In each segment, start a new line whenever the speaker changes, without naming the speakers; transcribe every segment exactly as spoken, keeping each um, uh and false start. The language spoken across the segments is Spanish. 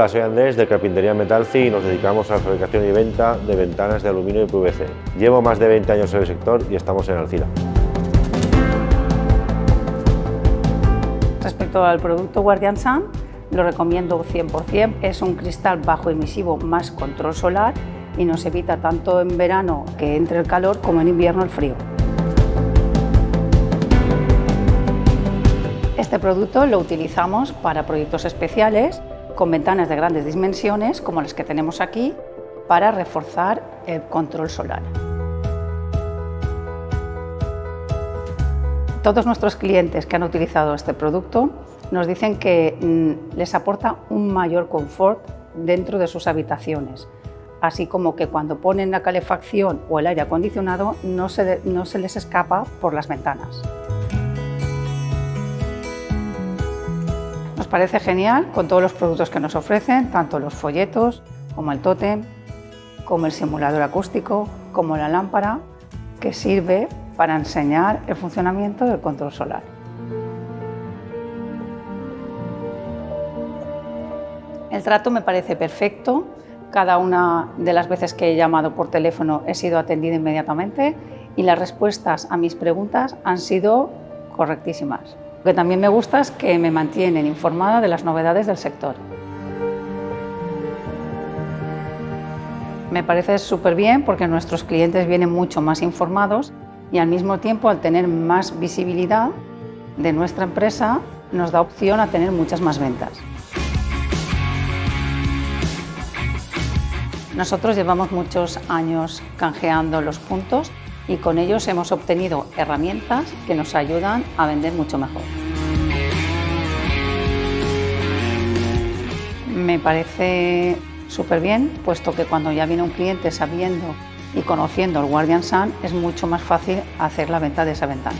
soy Andrés de Carpintería Metalci y nos dedicamos a la fabricación y venta de ventanas de aluminio y P V C. Llevo más de veinte años en el sector y estamos en Alcira.
Respecto al producto Guardian Sun, lo recomiendo cien por cien. Es un cristal bajo emisivo más control solar y nos evita tanto en verano que entre el calor como en invierno el frío. Este producto lo utilizamos para proyectos especiales con ventanas de grandes dimensiones como las que tenemos aquí para reforzar el control solar. Todos nuestros clientes que han utilizado este producto nos dicen que mmm, les aporta un mayor confort dentro de sus habitaciones, así como que cuando ponen la calefacción o el aire acondicionado no se, no se les escapa por las ventanas. Nos parece genial con todos los productos que nos ofrecen, tanto los folletos como el tótem, como el simulador acústico, como la lámpara, que sirve para enseñar el funcionamiento del control solar. El trato me parece perfecto. Cada una de las veces que he llamado por teléfono he sido atendida inmediatamente y las respuestas a mis preguntas han sido correctísimas. Lo que también me gusta es que me mantienen informada de las novedades del sector. Me parece súper bien porque nuestros clientes vienen mucho más informados y al mismo tiempo, al tener más visibilidad de nuestra empresa, nos da opción a tener muchas más ventas. Nosotros llevamos muchos años canjeando los puntos y con ellos hemos obtenido herramientas que nos ayudan a vender mucho mejor. Me parece súper bien, puesto que cuando ya viene un cliente sabiendo y conociendo el Guardian Sun es mucho más fácil hacer la venta de esa ventana.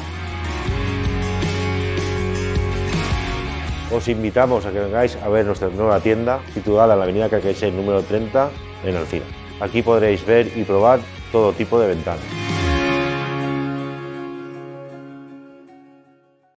Os invitamos a que vengáis a ver nuestra nueva tienda situada en la avenida Carcaixent número treinta en Alcira. Aquí podréis ver y probar todo tipo de ventanas.